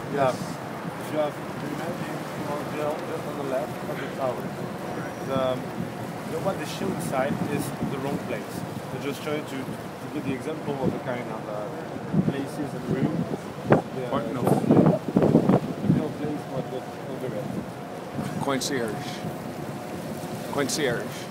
Yeah. If you have, imagine just on the left of the tower. What they show inside is the wrong place. They're just trying to give the example of the kind of places and rooms. What? No. The real place, what the rest. Concierge. Concierge.